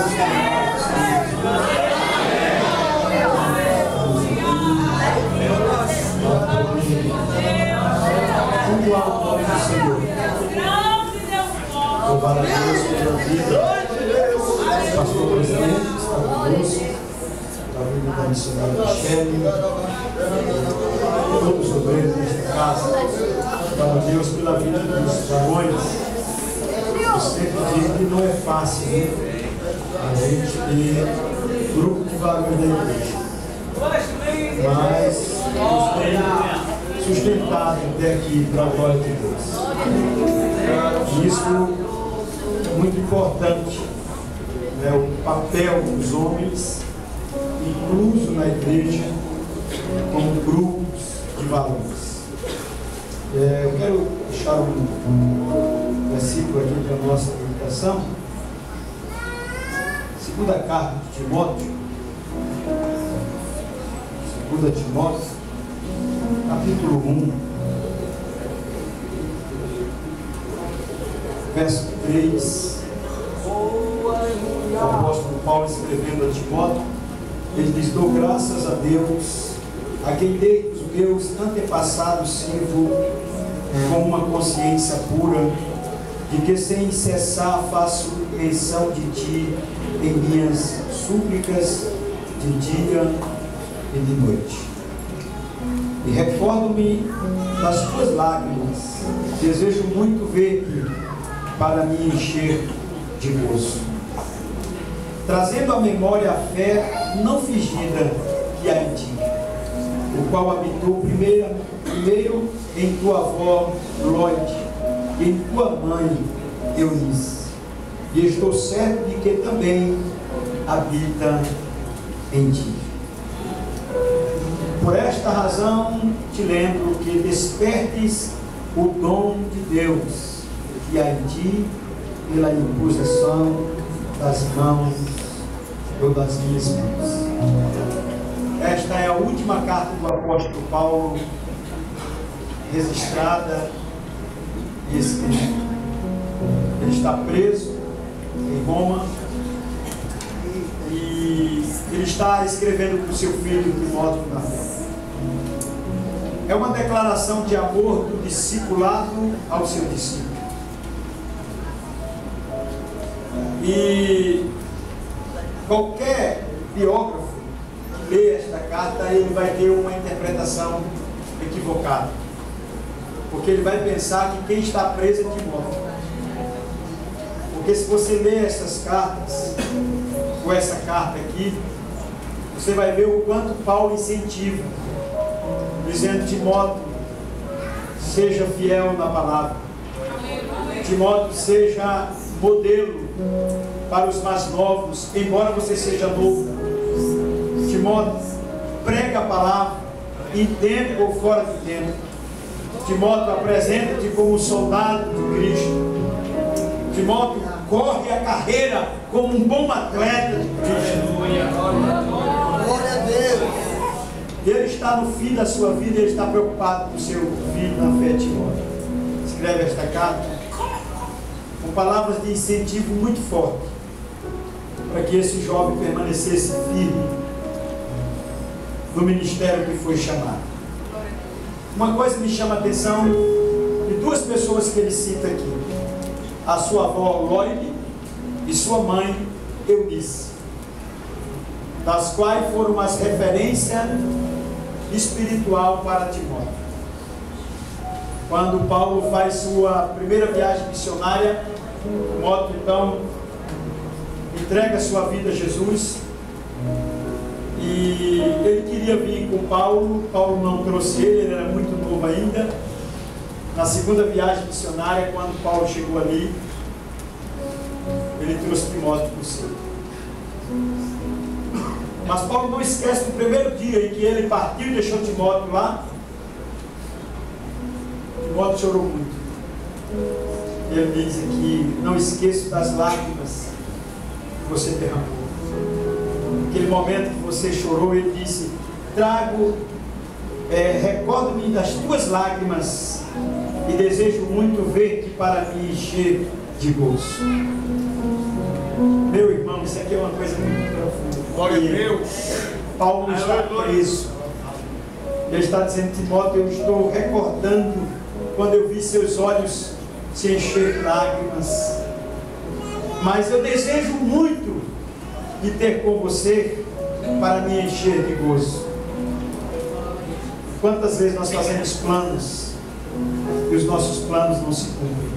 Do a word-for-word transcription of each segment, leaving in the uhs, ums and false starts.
Louvar a Deus pela vida do pastor presidente que está conosco, da vida da missionária Michele, todos os obreiros desta casa. Louvar a Deus pela vida dos varões. Eu sempre digo que não é fácil, né? A gente ter grupo de varões da igreja, mas nos tem sustentado até aqui para a glória de Deus. Isso muito importante, né, o papel dos homens incluso na igreja como grupos de valores. É, eu quero deixar um, um versículo aqui para a nossa meditação. Segunda carta de Timóteo, segunda Timóteo, capítulo um, verso três. O apóstolo Paulo escrevendo a Timóteo, ele diz: dou graças a Deus, a quem dei os meus antepassados sirvo com uma consciência pura, de que sem cessar faço menção de ti em minhas súplicas de dia e de noite. E recordo-me das tuas lágrimas, desejo muito ver-te para me encher de gozo, trazendo à memória a fé não fingida que há em ti, o qual habitou primeiro, primeiro em tua avó Lóide e em tua mãe Eunice, e estou certo de que também habita em ti. Por esta razão te lembro que despertes o dom de Deus que há em ti pela imposição das mãos ou das minhas mãos. Esta é a última carta do apóstolo Paulo registrada e escrita. Ele está preso em Roma e ele está escrevendo para o seu filho Timóteo na fé. É uma declaração de amor do discipulado ao seu discípulo. E qualquer biógrafo que lê esta carta, ele vai ter uma interpretação equivocada, porque ele vai pensar que quem está preso é Timóteo. Porque se você ler essas cartas, ou essa carta aqui, você vai ver o quanto Paulo incentiva, dizendo: Timóteo, seja fiel na palavra. Timóteo, seja modelo para os mais novos, embora você seja novo. Timóteo, prega a palavra, em tempo ou fora de tempo. Timóteo, apresenta-te como soldado de Cristo. Timóteo, corre a carreira como um bom atleta de Cristo. Glória a Deus. Ele está no fim da sua vida, ele está preocupado com o seu filho na fé, Timóteo. Escreve esta carta com palavras de incentivo muito forte, para que esse jovem permanecesse firme no ministério que foi chamado. Uma coisa me chama a atenção de duas pessoas que ele cita aqui: a sua avó Lóide e sua mãe Eunice, das quais foram uma referência espiritual para Timóteo. Quando Paulo faz sua primeira viagem missionária, Timóteo então entrega sua vida a Jesus, e ele queria vir com Paulo. Paulo não trouxe ele, ele era muito novo ainda. Na segunda viagem missionária, quando Paulo chegou ali, ele trouxe Timóteo consigo. Mas Paulo não esquece do primeiro dia em que ele partiu e deixou Timóteo lá. Timóteo chorou muito. Ele diz aqui: não esqueço das lágrimas que você derramou. Aquele momento que você chorou, ele disse: trago, é, recordo-me das tuas lágrimas e desejo muito ver-te para me encher de gozo. Meu irmão, isso aqui é uma coisa muito profunda. Glória a Deus. Paulo está preso. Ele está dizendo: Timóteo, eu estou recordando quando eu vi seus olhos se encher de lágrimas. Mas eu desejo muito de ter com você para me encher de gozo. Quantas vezes nós fazemos planos e os nossos planos não se cumprem?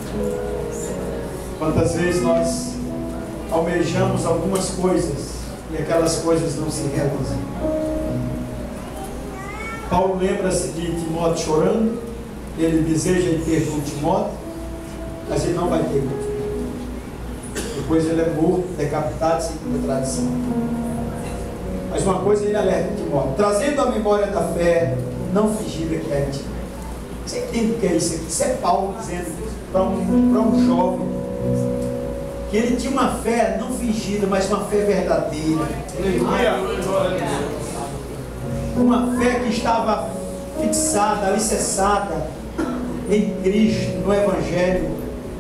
Quantas vezes nós almejamos algumas coisas e aquelas coisas não se realizam? Paulo lembra-se de Timóteo chorando. Ele deseja ir ter com Timóteo, mas ele não vai ter com Timóteo. Depois ele é morto, decapitado, segundo a tradição. Mas uma coisa ele alerta Timóteo: trazendo a memória da fé não fingida que é antiga. Você entende o que é isso aqui? Isso é Paulo dizendo para um, para um jovem que ele tinha uma fé não fingida, mas uma fé verdadeira. Uma fé que estava fixada, alicerçada em Cristo, no Evangelho.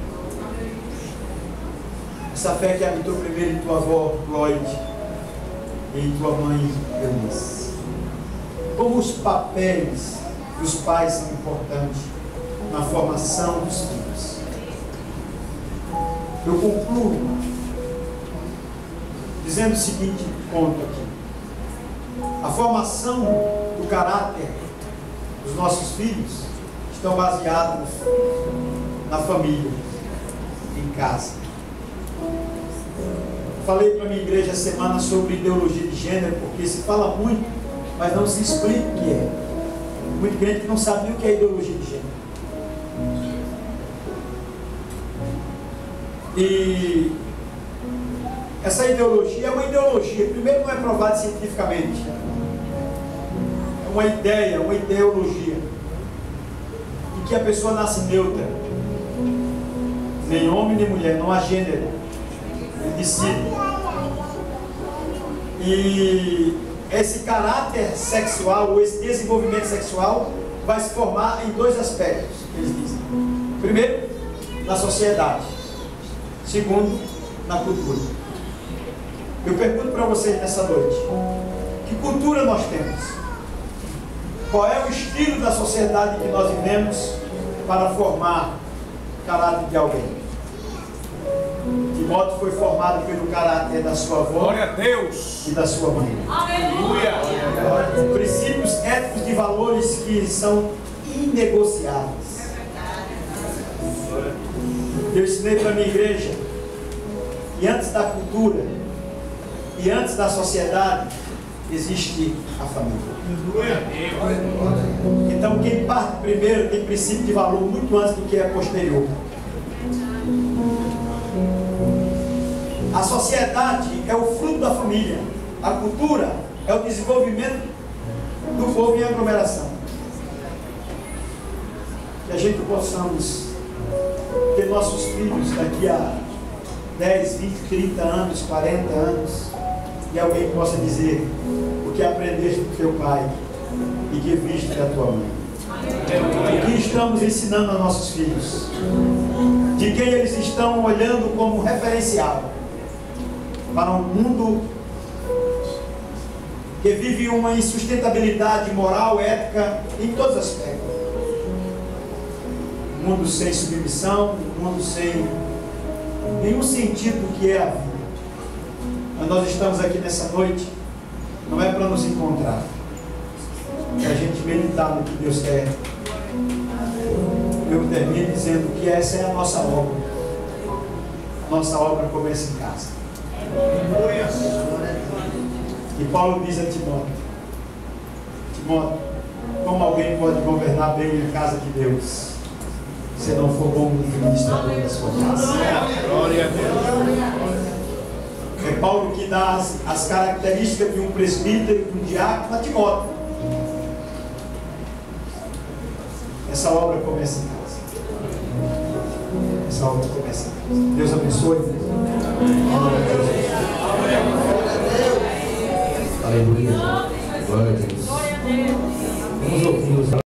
Essa fé que habitou primeiro em tua avó Lloyd e em tua mãe Eunice. Como os papéis dos pais são importantes na formação dos filhos. Eu concluo dizendo o seguinte ponto aqui: a formação do caráter dos nossos filhos estão baseados na família, em casa. Falei para a minha igreja essa semana sobre ideologia de gênero, porque se fala muito, mas não se explica o que é. Muito crente que não sabe nem o que é ideologia de gênero. E essa ideologia é uma ideologia, primeiro, não é provada cientificamente. É uma ideia, uma ideologia em que a pessoa nasce neutra, nem homem nem mulher, não há gênero. Ele decide. E esse caráter sexual, ou esse desenvolvimento sexual, vai se formar em dois aspectos, eles dizem. Primeiro, na sociedade. Segundo, na cultura. Eu pergunto para vocês nessa noite: que cultura nós temos? Qual é o estilo da sociedade que nós vivemos para formar o caráter de alguém? Timóteo foi formado pelo caráter da sua avó, glória a Deus, e da sua mãe. Aleluia. Princípios éticos de valores que são inegociáveis. Eu ensinei para a minha igreja que antes da cultura e antes da sociedade existe a família. Então quem parte primeiro tem princípio de valor muito antes do que é posterior. A sociedade é o fruto da família. A cultura é o desenvolvimento do povo em aglomeração. Que a gente possamos ter nossos filhos daqui a dez, vinte, trinta anos, quarenta anos, e alguém possa dizer o que aprendeste do teu pai e que viste da tua mãe. O que estamos ensinando aos nossos filhos, de quem eles estão olhando como referencial para um mundo que vive uma insustentabilidade moral, ética, em todos os aspectos. Um mundo sem submissão, um mundo sem nenhum sentido do que é a vida. Mas nós estamos aqui nessa noite, não é para nos encontrar, é a gente meditar no que Deus quer. Eu termino dizendo que essa é a nossa obra. Nossa obra começa em casa. E Paulo diz a Timóteo: Timóteo, como alguém pode governar bem a casa de Deus se não for bom administrador da sua casa? Glória a Deus. É Paulo que dá as, as características de um presbítero e de um diácono a Timóteo. Essa obra começa em casa. Essa obra começa em casa. Deus abençoe. Aleluia. Glória a Deus. Vamos ouvir os